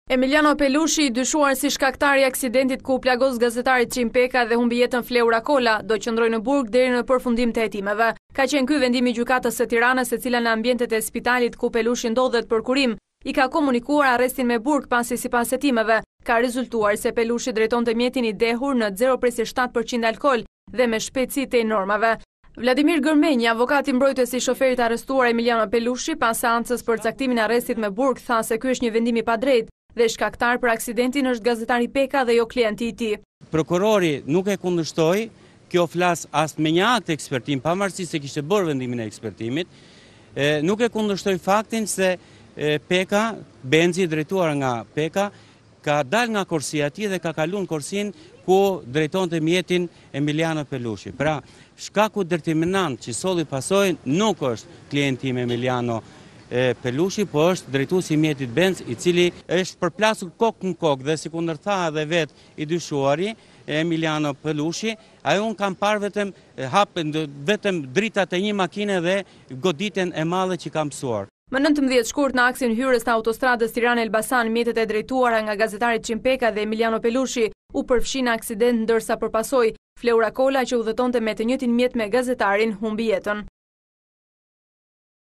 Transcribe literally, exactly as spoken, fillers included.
Emiliano Pelushi, dyshuar si shkaktari i aksidentit ku u plagos gazetarit Çim Peka dhe humbi jetën Fleura Kola, do qëndroj në burg deri në përfundim të hetimeve. Ka qenë ky vendimi i gjykatës së Tiranës, e cila në ambientet e spitalit ku Pelushi ndodhet për kurim, i ka komunikuar arrestin me burg pasi sipas hetimeve ka rezultuar se Pelushi drejtonte mjetin i dehur në zero presë shtat përqind alkool dhe me shpejtësi të enormave. Vladimir Gërmenji, avokati mbrojtës i shoferit arrestuar Emiliano Pelushi, pas seancës për caktimin e arrestit me burg, tha se ky është një vendim i padrejtë dhe shkaktar për aksidentin është gazetari Peka dhe jo klienti i tij. Prokurori nuk e kundërshtoi, kjo flas as me një akt ekspertim, pavarësisht se kishte bërë vendimin e ekspertimit, e, nuk e kundërshtoi faktin se e, Peka, Benzi drejtuar nga Peka, ka dal nga korsia e tij dhe ka kaluar në korsin ku drejtonte mjetin Emiliano Pelushi. Pra, shkaku determinant që solli pasojën nuk është klienti im Emiliano Pelushi, po është drejtuesi i mjetit Benz, i cili është përplasur kokë në kokë dhe si kundërtha edhe vet i dyshuari Emiliano Pelushi, ajo unë kam parë vetëm hapën vetëm dritat e një makine dhe goditjen e madhe që kam mësuar. Më nëntëmbëdhjetë shkurt në aksin hyrës të autostradës Tiranë-Elbasan, mjetet e drejtuara nga gazetarit Çim Peka dhe Emiliano Pelushi u përfshin në aksident, ndërsa përpasoi Fleura Kola, që udhëtonte me të njëjtin mjet me gazetarin, humbi jetën.